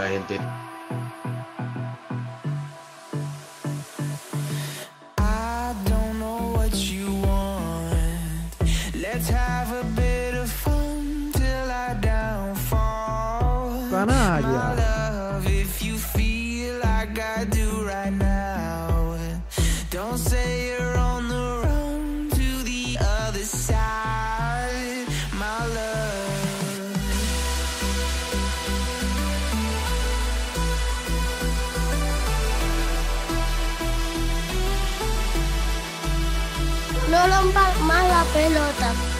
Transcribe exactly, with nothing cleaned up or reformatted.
gente. I don't know what you want. Let's have a bit of fun till I downfall. Canalla. My love, if you feel like I do right now, don't say you're on the run to the other side, my love. No rompa más la pelota.